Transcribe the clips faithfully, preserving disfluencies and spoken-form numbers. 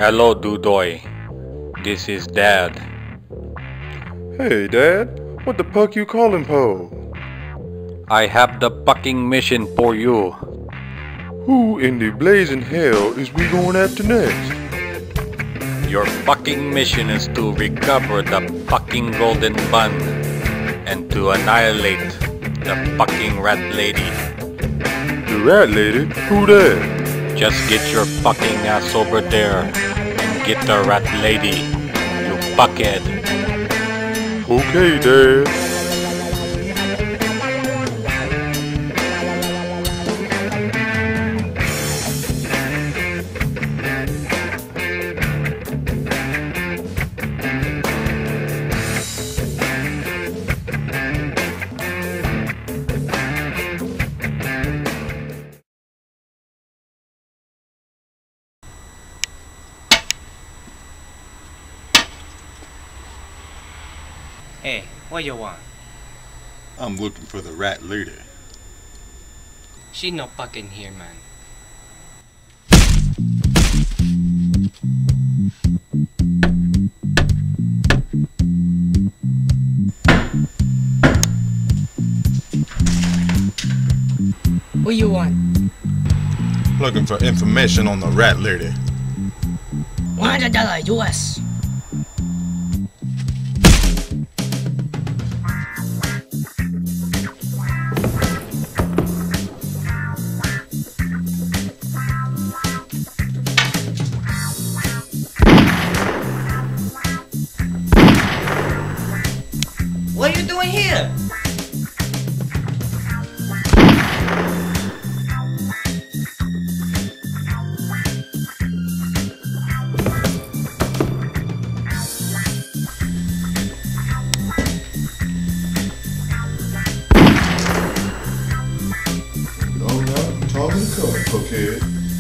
Hello, Dodoy. This is Dad. Hey, Dad. What the fuck you calling po? I have the fucking mission for you. Who in the blazing hell is we going after next? Your fucking mission is to recover the fucking golden bun and to annihilate the fucking rat lady. The rat lady? Who that? Just get your fucking ass over there and get the rat lady, you fuckhead. Okay, Dad. Hey, what you want? I'm looking for the rat lady. She no fucking here, man. What you want? Looking for information on the rat lady. one hundred dollars U S. What are you doing here? No, no, Tommy come, okay?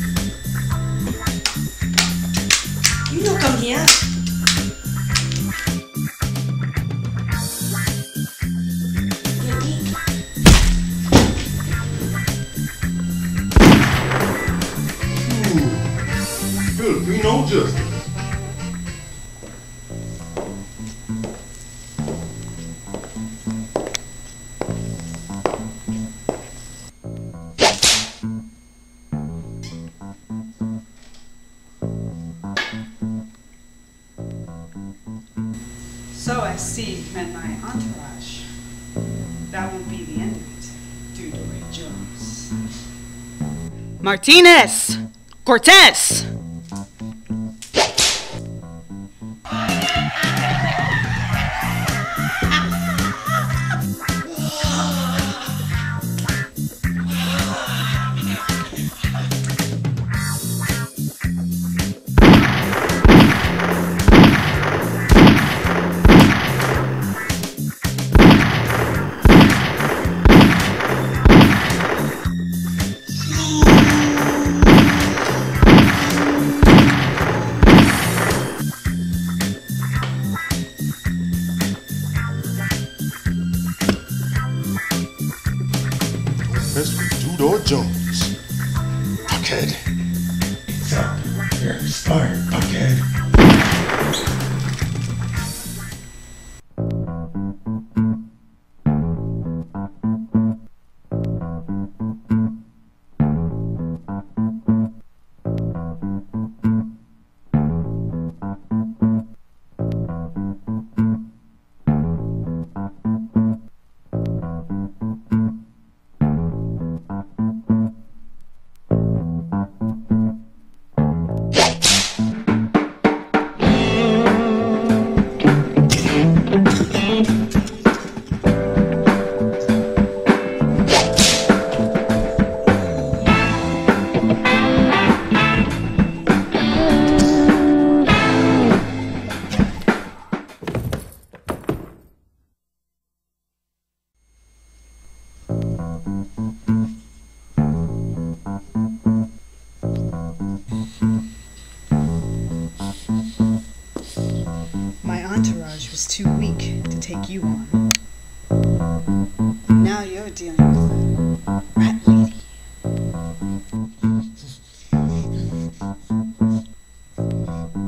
You don't come here. Filipino justice. So I see you've met my entourage. That won't be the end of it, Dodoy Jones. Martinez! Cortez! Mister Dodoy Jones. Fuckhead. It's up. You're expired, fuckhead. My entourage was too weak to take you on. Now you're dealing with a rat lady.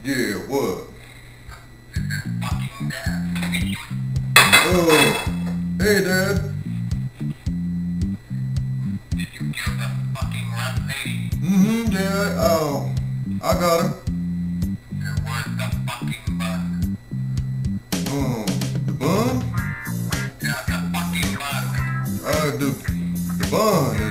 Yeah, what? Oh, hey, Dad. Did you kill the fucking rat lady? Mm-hmm, Dad. Oh, I got her. And where's the fucking bun? Oh, the bun? Yeah, the fucking bun. Uh, the, the bun.